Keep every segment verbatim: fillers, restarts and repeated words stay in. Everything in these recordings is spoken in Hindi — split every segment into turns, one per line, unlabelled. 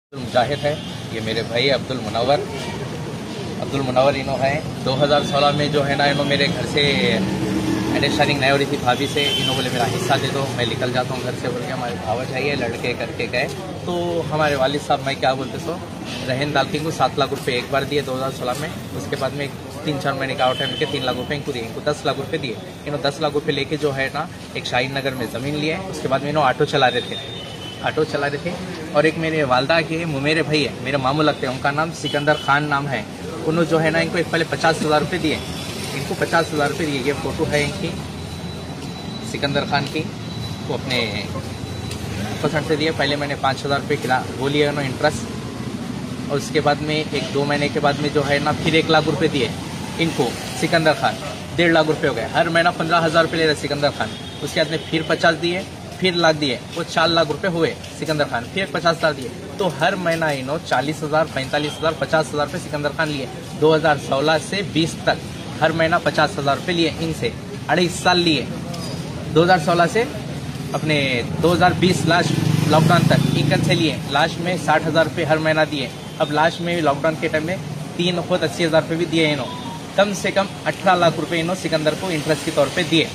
मुजाहिद है, ये मेरे भाई अब्दुल मुनव्वर अब्दुल मुनव्वर इनो है। दो हज़ार सोलह में जो है ना इनो मेरे घर से अंडरस्टैंडिंग नहीं हो रही थी भाभी से। इनो बोले मेरा हिस्सा दे दो, मैं निकल जाता हूँ घर से। बोल के हमारे भावा चाहिए लड़के करके गए तो हमारे वालिद साहब मैं क्या बोलते सो रहन दाल के इनको सात लाख रुपए एक बार दिए दो हज़ार सोलह में। उसके बाद में तीन चार महीने का आउट है, तीन लाख रुपए इनको दिए, इनको दस लाख रुपए दिए। इन्होंने दस लाख रुपए लेके जो है ना एक शाहीन नगर में ज़मीन लिए। उसके बाद में इन्होंने ऑटो चला रहे थे ऑटो चला रहे थे और एक मेरे वालदा के मेरे भाई है, मेरे मामू लगते हैं, उनका नाम सिकंदर खान नाम है। उन्होंने जो है ना इनको एक पहले पचास हज़ार रुपये दिए, इनको पचास हज़ार रुपये दिए। ये फोटो है इनकी सिकंदर खान की, वो अपने पसंद से दिए। पहले मैंने पाँच हज़ार रुपये खिला वो लिए उन्होंने इंटरेस्ट, और उसके बाद में एक दो महीने के बाद में जो है ना फिर एक लाख रुपये दिए इनको सिकंदर खान। डेढ़ लाख रुपये हो गए, हर महीना पंद्रह हज़ार रुपये ले रहे सिकंदर खान। उसके बाद में फिर पचास दिए, फिर लाख दिए, वो चार लाख रुपए हुए सिकंदर खान। फिर पचास हज़ार दिए, तो हर महीना इन्हों चालीस हज़ार पैंतालीस हज़ार पचास हज़ार रुपये सिकंदर खान लिए। दो हज़ार सोलह से बीस तक हर महीना पचास हज़ार रुपये लिए इनसे, अढ़ाई साल लिए। दो हज़ार सोलह से अपने दो हज़ार बीस लास्ट लॉकडाउन तक इनकम से लिए। लास्ट में साठ हज़ार रुपये हर महीना दिए। अब लास्ट में लॉकडाउन के टाइम में तीन खुद अस्सी हज़ार रुपये भी दिए इन्हों। कम से कम अठारह लाख रुपये इन्हों सिकंदर को इंटरेस्ट के तौर पर दिए।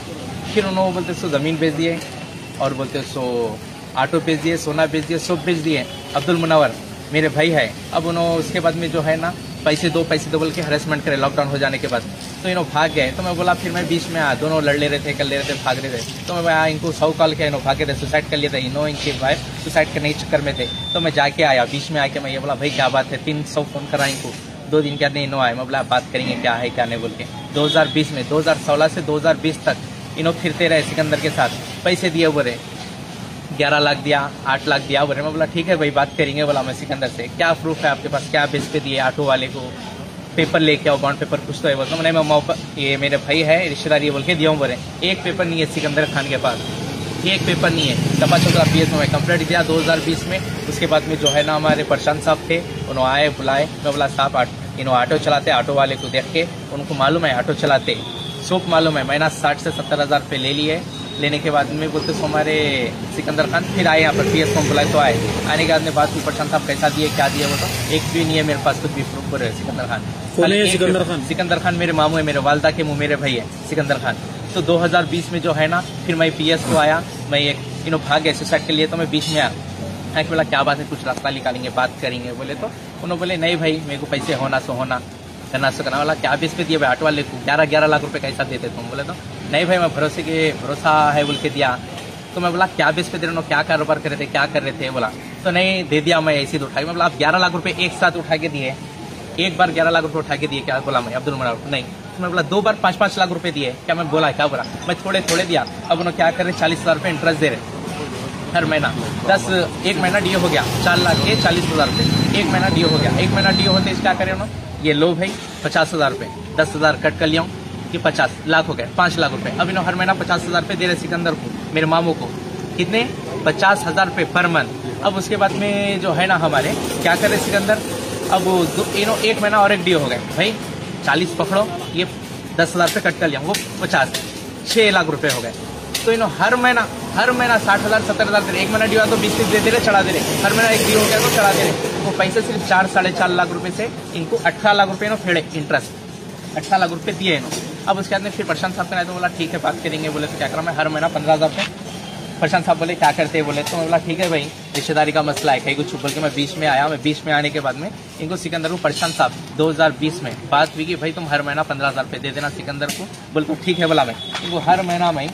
फिर उन्होंने बोलते सो ज़मीन बेच दिए और बोलते सो ऑटो बेच दिए, सोना बेच दिए, सब बेच दिए। अब्दुल मुनव्वर मेरे भाई है। अब उन्होंने उसके बाद में जो है ना पैसे दो पैसे दो बोल के हरेसमेंट करे लॉकडाउन हो जाने के बाद, तो इन्हों भाग गए। तो मैं बोला, फिर मैं बीच में आया, दोनों लड़ ले रहे थे, कर ले रहे थे, भाग रहे थे। तो मैं आया, इनको सौ कॉल किया, इन्हों भागे थे, सुसाइड कर लिए थे। इन्हों इनके भाई सुसाइड करने के चक्कर में थे। तो मैं जाके आया, बीच में आके मैं ये बोला, भाई क्या बात है, तीन सौ फोन करा इनको, दो दिन के बाद इन्हों आए। मैं बोला बात करेंगे क्या है क्या नहीं बोल के। दो हज़ार बीस में दो हज़ार सोलह से दो हज़ार बीस तक इन्हों फिरते रहे सिकंदर के साथ, पैसे दिए बोले ग्यारह लाख दिया, आठ लाख दिया बोले। मैं बोला ठीक है भाई बात करेंगे। बोला मैं सिकंदर से, क्या प्रूफ है आपके पास, क्या बेस पे दिए ऑटो वाले को, पेपर लेके आओ, बॉन्ड पेपर कुछ तो है। बोलता मैंने मैं ये मेरे भाई है रिश्तेदारी बोल के दिया हूँ बोले। एक पेपर नहीं है सिकंदर खान के पास, एक पेपर नहीं है। सपा चौदह पी एस में मैं कंप्लेंट दिया दो हज़ार बीस में। उसके बाद में जो है ना हमारे प्रशांत साहब थे, उन्होंने आए बुलाए। मैं बोला साहब इन्होंने ऑटो चलाते, ऑटो वाले को देख के उनको मालूम है ऑटो चलाते, सोप मालूम है। महीना साठ से सत्तर हज़ार रुपये ले लिए। लेने के बाद में बोलते सो हमारे सिकंदर खान फिर आए यहाँ पर पी एस को बुलाए। तो आए, आने के बाद में बात की प्रशांत साहब कैसा दिए क्या दिए, वो तो एक भी नहीं है मेरे पास कुछ भी प्रूफ पर है। सिकंदर खान सिकंदर खान सिकंदर खान मेरे मामू है, मेरे वालदा के मुँह मेरे भाई है सिकंदर खान। तो दो हज़ार बीस में जो है ना फिर मैं पी एस को आया, मैं एक इन्हों भाग गए सुसाइड के लिए। तो मैं बीच में आया, बोला क्या बात है, कुछ रास्ता निकालेंगे, बात करेंगे बोले। तो उन्होंने बोले नहीं भाई मेरे को पैसे होना सो होना करना सो करना। वाला क्या बेस पे दिए भाई, ऑटो वाले को ग्यारह ग्यारह लाख रुपए कैसा देते तुम। बोले तो नहीं भाई मैं भरोसे के भरोसा है बोल के दिया। तो मैं बोला क्या बेस पे दे रहे हो, क्या कारोबार कर रहे थे, क्या कर रहे थे। बोला तो नहीं दे दिया मैं ऐसे ही उठा के। मैं बोला आप ग्यारह लाख रुपए एक साथ उठा के दिए, एक बार ग्यारह लाख रुपए उठा के दिए क्या। बोला मैं अब्दुल मुनव्वर नहीं। तो मैं बोला दो बार पाँच पाँच लाख रुपए दिए क्या। मैं बोला क्या बोला, मैं थोड़े थोड़े दिया। अब उन्होंने क्या कर रहे चालीस हज़ार रुपये इंटरेस्ट दे रहे हर महीना। दस एक महीना डी हो गया चार लाख के चालीस हज़ार रुपये, एक महीना डी हो गया। एक महीना डी होते क्या करें उन्होंने, ये लो भाई पचास हज़ार रुपये, दस हज़ार कट कर लिया हूँ, ये पचास लाख हो गए, पाँच लाख रुपए। अब इन्होंने हर महीना पचास हज़ार रुपये दे रहे सिकंदर को, मेरे मामू को, कितने पचास हज़ार रुपये पर मंथ। अब उसके बाद में जो है ना हमारे क्या कर रहे सिकंदर, अब इन्हों एक महीना और एक डी हो गए भाई, चालीस पकड़ो, ये दस हज़ार रुपये कट कर लिया, वो पचास, छः लाख रुपए हो गए। तो इन्हों हर महीना हर महीना साठ हज़ार सत्तर हज़ार दे रहे। एक महीना डी हुआ तो बीस तीस दे दे रहे, चढ़ा दे रहे। हर महीना एक डी हो गया तो चढ़ा दे रहे। वो पैसे सिर्फ चार साढ़े चार लाख रुपए से इनको अठारह लाख रुपए इन्हों फेड़े इंटरेस्ट, अठारह लाख रुपए दिए इन्हों। अब उसके बाद में फिर प्रशांत साहब ने तो बोला ठीक है बात करेंगे। बोले तो क्या करा मैं, हर महीना पंद्रह हज़ार रुपये। प्रशांत साहब बोले क्या करते हैं, बोले तो मैं बोला ठीक है भाई रिश्तेदारी का मसला है, कहीं कुछ बोल के मैं बीच में आया। मैं बीच में आने के बाद में इनको सिकंदर को प्रशांत साहब दो हज़ार बीस में बात हुई कि भाई तुम हर महीना पंद्रह हज़ार रुपये दे देना सिकंदर को। बोले तो ठीक है। बोला मैं इनको हर महीना मैं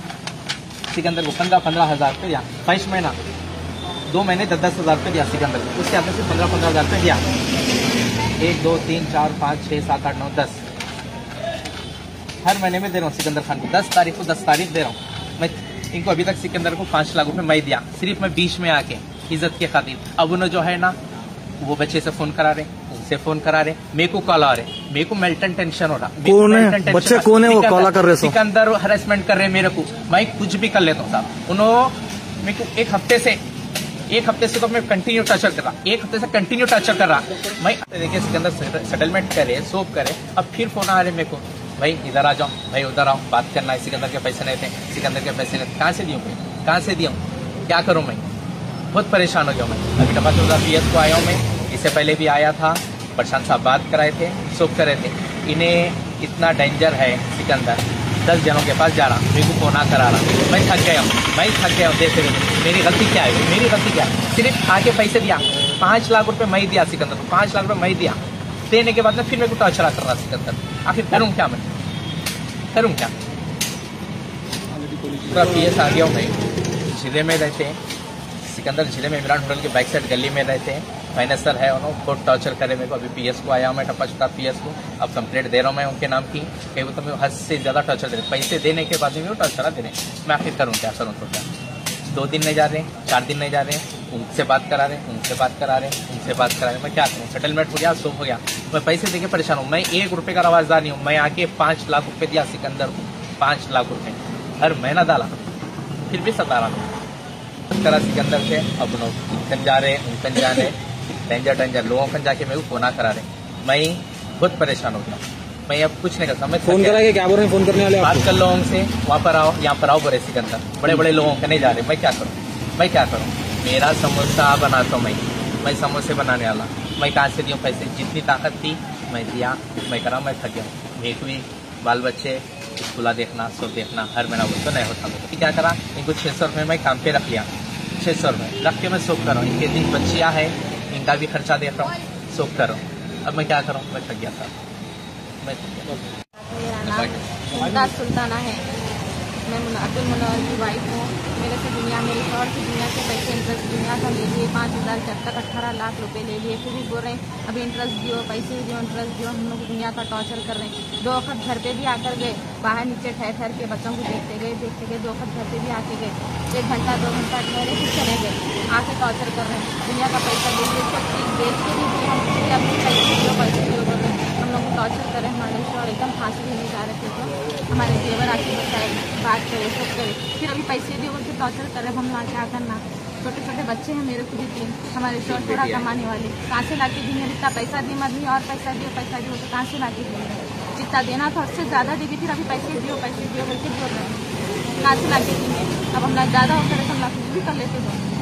सिकंदर को पंद्रह पंद्रह हज़ार रुपये दिया। फर्स्ट महीना दो महीने दस दस हज़ार रुपये दिया सिकंदर को, उसके अंदर से पंद्रह पंद्रह हज़ार रुपये दिया। एक दो तीन चार पाँच छः सात आठ नौ दस हर महीने में दे रहा हूँ सिकंदर खान को। दस तारीख को दस तारीख दे रहा हूँ मैं इनको। अभी तक सिकंदर को पाँच लाख रुपए मैं दिया, सिर्फ मैं बीच में आके इज्जत के खातिर। अब उन्होंने जो है ना वो बच्चे से फोन करा रहे, उनसे फोन करा रहे, मेरे को कॉल आ रहे, मेरे को मेल्टन टेंशन हो रहा।
कौन है बच्चे, कौन है वो कॉल कर रहे?
सिकंदर हरेसमेंट कर रहे मेरे को, मैं कुछ भी कर लेता हूँ साहब। उन्होंने मेरे को एक हफ्ते से एक हफ्ते से तो मैं कंटिन्यू टर्चर कर रहा, एक हफ्ते से कंटिन्यू टर्चर कर रहा मैं। देखिए सिकंदर सेटलमेंट करे, सोप करे, अब फिर फोन आ रहे मेरे को, भाई इधर आ जाओ, भाई उधर आओ, बात करना है। सिकंदर के पैसे नहीं थे, सिकंदर के पैसे नहीं थे, कहाँ से दियो भाई, कहाँ से दिया, क्या करूँ मैं। बहुत परेशान हो गया मैं। अभी टपा चौदह पी एस को आया हूँ मैं, इससे पहले भी आया था, प्रशांत साहब बात कराए थे, सब करे थे। इन्हें इतना डेंजर है सिकंदर, दस जनों के पास जा रहा, मेरे को फोना करा रहा, मैं थक गया हूँ, मैं थक गया हूँ। देखते देखते मेरी गलती क्या है, मेरी गलती क्या है? सिर्फ आके पैसे दिया, पाँच लाख रुपए मैं दिया सिकंदर को, पाँच लाख रुपए मैं दिया। देने के बाद में फिर मेरे को टॉर्चर कर रहा सिकंदर। आखिर करूँ क्या, मैं करूँ क्या? पूरा पी एस आ गया हूँ मैं। जिले में रहते हैं सिकंदर, जिले में इमरान होटल के बैक साइड गली में रहते हैं। फाइनेंसर है, उन्होंने बहुत टॉर्चर करे मेरे को। अभी पी एस को आया हूँ मैं, टप्पा चुका पी एस को, अब कंप्लेंट दे रहा हूँ मैं उनके नाम की। कहीं वो तो मैं हद से ज़्यादा टॉर्चर दे रहे, पैसे देने के बाद भी वो टॉर्चर दे रहे। मैं आखिर करूँ क्या, करूँ तो क्या? दो दिन नहीं जा रहे, चार दिन नहीं जा रहे, उनसे बात करा रहे, उनसे बात करा रहे, उनसे बात करा रहे। मैं क्या करूँ? सेटलमेंट हो गया, सब हो गया, मैं पैसे देके परेशान हूँ। मैं एक रुपये का रवाजदार नहीं हूँ। मैं आके पाँच लाख रुपये दिया सिकंदर को, पाँच लाख रुपये हर महीना डाला, फिर भी सता रहा करा सिकंदर से। अब उनकन जा रहे, उनकन जा रहे, डेंजर डेंजर लोगों कन जाके मेरे को फोना करा रहे। मैं बहुत परेशान हो गया, मैं अब कुछ नहीं करता। मैं
फोन करा के क्या बोल रहे हैं? फोन करने वाले
बात कर लोगों से, वहाँ पर आओ, यहाँ पर आओ, बड़े सिकंदर, बड़े बड़े लोगों के नहीं जा रहे। मैं क्या करूँ, मैं क्या करूँ? मेरा समोसा बनाता हूँ मैं, मैं समोसे बनाने वाला, मैं कहाँ से दियूँ पैसे? जितनी ताकत थी मैं दिया, मैं करा, मैं थक गया। मेरे को भी बाल बच्चे स्कूला देखना, सब देखना, हर महीना वो तो नहीं होता। तो क्या करा, इनको छः सौ रुपये मैं काम पे रख लिया, छः सौ रुपये रख के मैं सोख कर रहा हूँ। इनके तीन बच्चियाँ हैं, इनका भी खर्चा देख रहा हूँ, सोख कर रहा हूँ। अब मैं क्या करूँ? मैं थक गया था, मैं
मेरा नाम सुल्ताना है, मैं अब्दुल मुनव्वर की वाइफ हूँ। मेरे से दुनिया, मेरे शौहर की दुनिया से पैसे इंटरेस्ट दुनिया का ले लिए, पाँच हज़ार जब तक अट्ठारह लाख रुपए ले लिए। फिर भी बोल रहे हैं अभी इंटरेस्ट दियो, पैसे दियो, इंटरेस्ट दियो। हम लोग दुनिया का टॉर्चर कर रहे हैं। दो वक्त घर पे भी आकर गए, बाहर नीचे ठहर ठहर के बच्चों को देखते गए देखते गए दो वक्त घर पे भी आके गए, एक घंटा दो घंटा ठहरे, फिर चले गए। आके टॉर्चर कर रहे हैं, दुनिया का पैसा ले लिए, सब चीज़ बेच के भी दिए, हम अपने पैसे दियो, पैसे दियो बोल रहे हैं। हम लोग को टॉर्चर कर रहे हैं। हमारे शौहर एकदम फांसी भी नहीं जा रहे थे, तो हमारे जेवर आके बताए, बात करे, सब करे, फिर अभी पैसे दिए बोल के टॉर्चर कर रहे हैं। हम लोग क्या करना? छोटे छोटे बच्चे हैं मेरे को भी तीन, हमारे शौहर थोड़ा कमाने वाले, कहाँ से ला के देंगे? इतना पैसा दी मत, और पैसा दियो, पैसा दियो, तो कहाँ से ला के देंगे? जितना देना था उससे ज़्यादा दे दी, फिर अभी पैसे दियो, पैसे दियो बोल के बोल रहे हैं, कहाँ से ला के देंगे? अब हम लोग ज़्यादा होकर हम लोग कुछ भी कर लेते हैं।